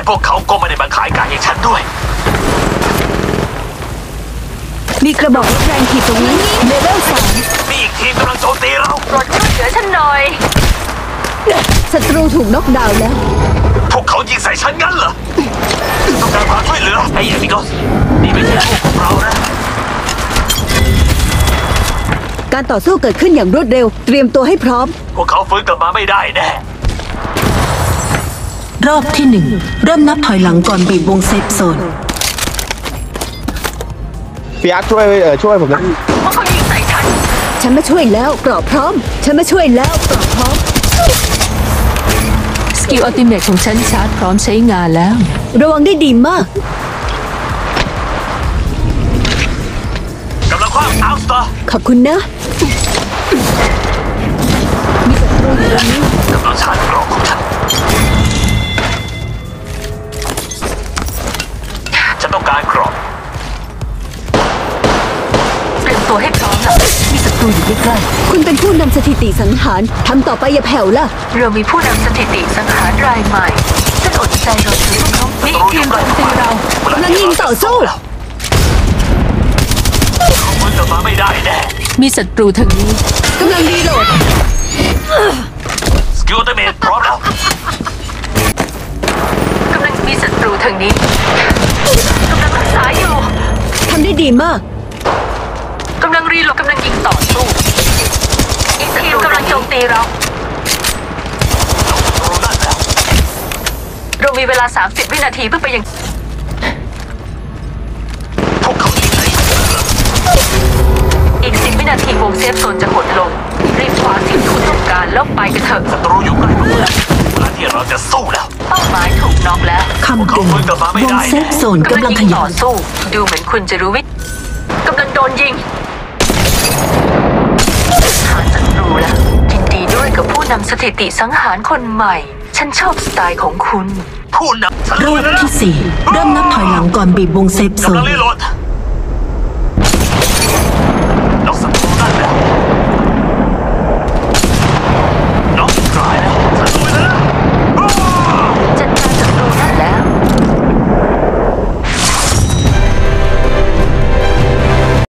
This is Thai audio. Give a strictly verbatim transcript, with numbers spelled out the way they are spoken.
พวกเขาก็ไม่ได้มาขายไก่ให้ฉันด้วยมีกระบอกแรงขีดตรงนี้เลเวลสามมีอีกทีมกำลังโจมตีเราโปรดช่วยเหลือฉันหน่อยศัตรูถูกน็อกดาวน์แล้วพวกเขายิงใส่ฉันงั้นเหรอต้องการความช่วยเหลือไอ้เอมิโกสนี่ไม่ใช่พวกของเรานะการต่อสู้เกิดขึ้นอย่างรวดเร็วเตรียมตัวให้พร้อมพวกเขาฟื้นกลับมาไม่ได้แน่รอบที่หนึ่งเริ่มนับถอยหลังก่อนบีบวงเซฟโซนพี่อาร์ตช่วยเออช่วยผมนะเพราะเขายิงใส่ฉันฉันมาช่วยแล้วกรอบพร้อมฉันมาช่วยแล้วกรอบพร้อมสกิลอัลติเมทของฉันชาร์จพร้อมใช้งานแล้วระวังได้ดีมากกำลังคว้างอัลสตาร์ขอบคุณนะมีศัตรูอยู่ตรงนี้กำลังชาร์จกรอบของฉันฉันต้องการกรอบเตรียมตัวให้พร้อมนะมีศัตรูอยู่ใกล้ๆคุณเป็นผู้นำสถิติสังหารทำต่อไปอย่าแผ่วล่ะเรามีผู้นำสถิติสังหารรายใหม่ฉันอดใจรอถือพวกเขานี่ทีมโจมตีเรากำลังยิงต่อสู้เขาฟื้นกลับมาไม่ได้แน่มีศัตรูทางนี้กำลังรีโหลดสกิลอัลติเมทพร้อมแล้วกำลังมีศัตรูทางนี้กำลังรักษาอยู่ทำได้ดีมากกำลังรีโหลดกำลังยิงต่อสู้อีกทีมกำลังโจมตีเราเรามีเวลาสามสิบวินาทีเพื่อไปยังพวกเขายิงใส่อีกสิบวินาทีวงเซฟโซนจะหดลงรีบคว้าสิ่งที่คุณต้องการแล้วไปกันเถอะศัตรูอยู่ใกล้เวลาที่เราจะสู้แล้วเป้าหมายถูกน็อกแล้วคำเตือนวงเซฟโซนกำลังขยับต่อสู้ดูเหมือนคุณจะรู้วิธีกำลังโดนยิงหาศัตรูแล้วยินดีด้วยกับผู้นำสถิติสังหารคนใหม่ฉันชอบสไตล์ของคุณผู้นำรอบที่สี่เริ่มนับถอยหลังก่อนบีบวงเซฟโซนกำลังรีโหลด